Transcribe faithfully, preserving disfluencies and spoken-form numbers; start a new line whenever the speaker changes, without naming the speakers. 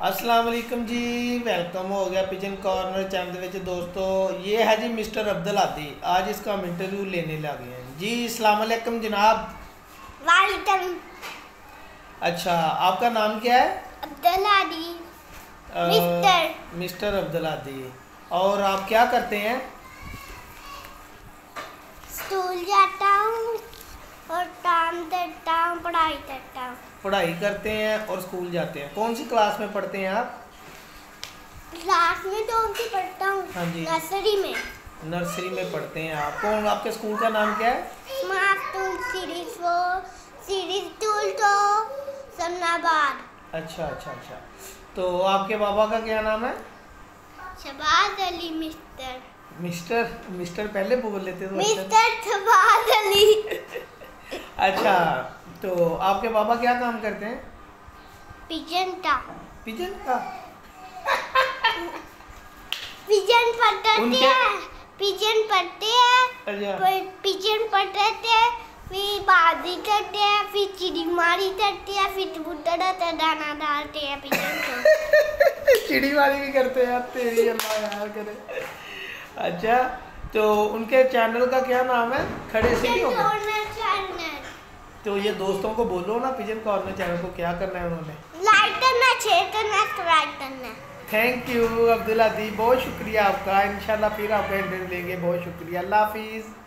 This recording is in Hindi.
अस्सलाम वालेकुम जी, वेलकम हो गया पिजन कॉर्नर चैनल विच। दोस्तों ये है जी मिस्टर अब्दुल आदी। आज इसका हम इंटरव्यू लेने लगे हैं जी। अस्सलाम वालेकुम जनाब।
वालेकुम।
अच्छा, आपका नाम क्या है?
अब्दुल आदी। मिस्टर
मिस्टर अब्दुल आदी। और आप क्या करते हैं?
स्कूल जाता हूँ और काम करता हूँ, पढ़ाई करता हूँ।
पढ़ाई करते हैं और स्कूल जाते हैं। कौन सी क्लास में पढ़ते हैं आप?
क्लास में तो उनकी पढ़ता हूँ।
हाँ जी,
नर्सरी में।
नर्सरी में पढ़ते हैं आप। कौन आपके स्कूल का नाम क्या है?
स्मार्ट टूल सीरीज वो सीरीज टूल तो सन्नाबाद।
अच्छा अच्छा अच्छा। तो आपके बाबा का क्या नाम है?
Shahbaz Ali. Mister
mister mister पहले बोल लेते तो
मिस्टर शबाज अली।
अच्छा, तो आपके बाबा क्या काम करते हैं?
पिजन का
पिजन का
पिजन पढ़ते
उनके...
हैं पिजन पढ़ते हैं।
अच्छा,
पिजन पढ़ते हैं, फिर बाजी करते हैं, फिर चिड़ी मारी करते हैं, फिर कबूतर का दाना डालते हैं पिजन को।
चिड़ी मारी भी करते हैं तेरी अल्लाह यार करे। अच्छा, तो उनके चैनल का क्या नाम है? खड़े से नहीं होगा? तो ये दोस्तों को बोलो ना पिजन कॉर्नर चैनल को क्या करना है उन्होंने?
लाइक करना, शेयर करना, सब्सक्राइब करना।
थैंक यू अब्दुल आदी, बहुत शुक्रिया आपका। इंशाल्लाह फिर आपका इंटरव्यू लेंगे। बहुत शुक्रिया, अल्लाह हाफिज़।